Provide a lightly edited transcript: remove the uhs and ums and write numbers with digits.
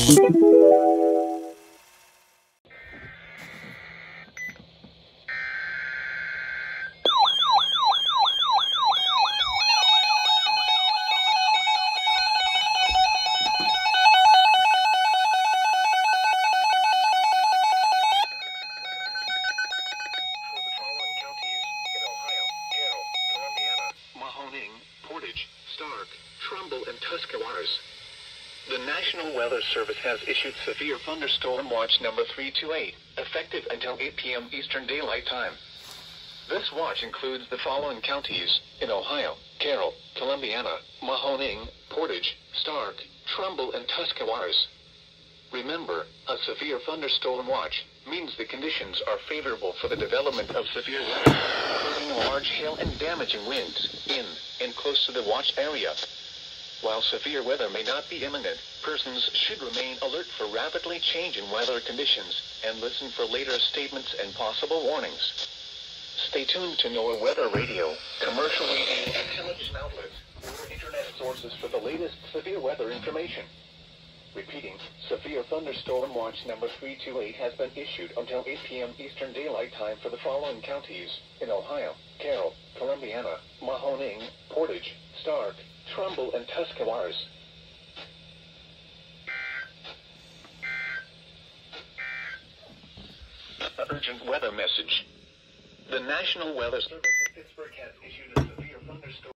Portage, Stark, Trumbull, and Tuscarawas. The National Weather Service has issued Severe Thunderstorm Watch number 328, effective until 8 p.m. Eastern Daylight Time. This watch includes the following counties in Ohio: Carroll, Columbiana, Mahoning, Portage, Stark, Trumbull, and Tuscarawas. Remember, a severe thunderstorm watch means the conditions are favorable for the development of severe weather, including large hail and damaging winds in and close to the watch area. While severe weather may not be imminent, persons should remain alert for rapidly changing weather conditions and listen for later statements and possible warnings. Stay tuned to NOAA Weather Radio, commercial radio, and television outlets, or internet sources for the latest severe weather information. Repeating, Severe Thunderstorm Watch number 328 has been issued until 8 p.m. Eastern Daylight Time for the following counties in Ohio: Carroll, Columbiana, Mahoning, Portage, Stark, Trumbull, and Tuscarawas. Urgent weather message. The National Weather Service in Pittsburgh has issued a severe thunderstorm